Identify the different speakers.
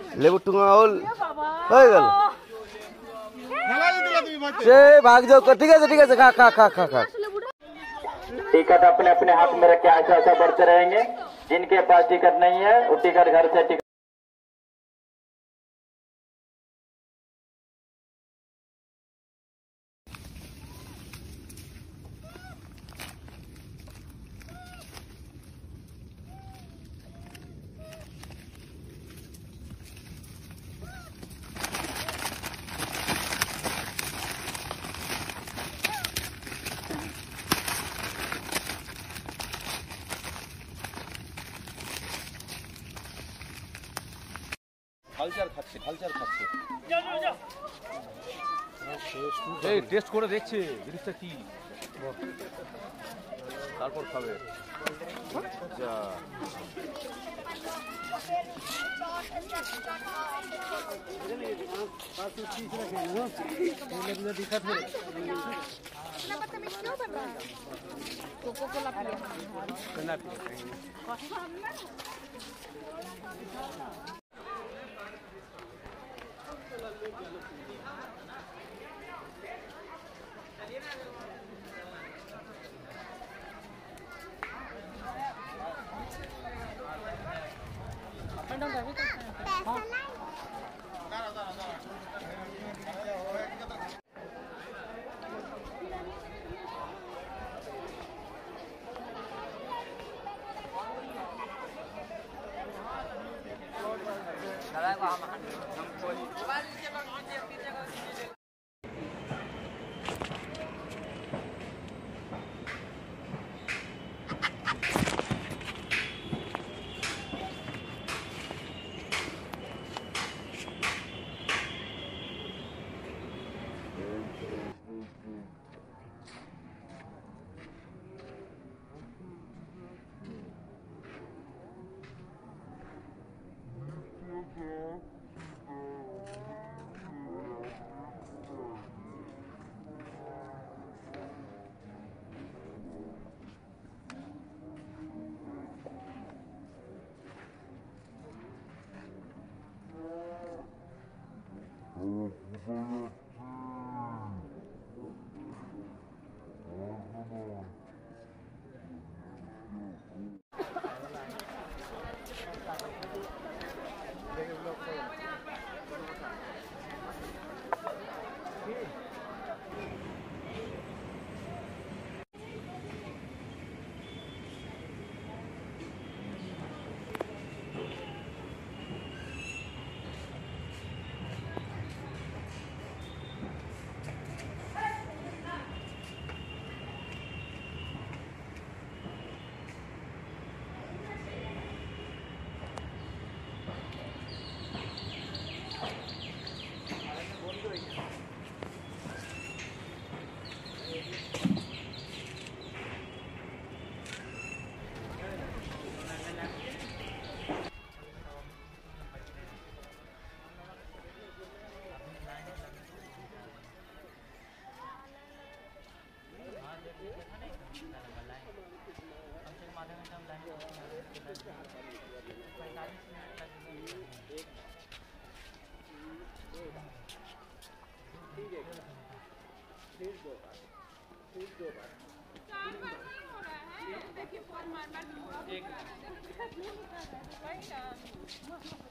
Speaker 1: লেবু টুঙা হল হয়ে গেল। সে ভাগ যাও, ঠিক আছে ঠিক আছে, खा खा खा खा खा।
Speaker 2: टिकट अपने अपने हाथ में रख के ऐसा ऐसा बढ़ते रहेंगे। जिनके पास टिकट नहीं है वो टिकट घर से टिकट
Speaker 3: কালচার খাচ্ছে এই টেস্ট করে দেখছে জিনিসটা কি, তারপর খাবে। আচ্ছা
Speaker 4: देखिए फोन मार मार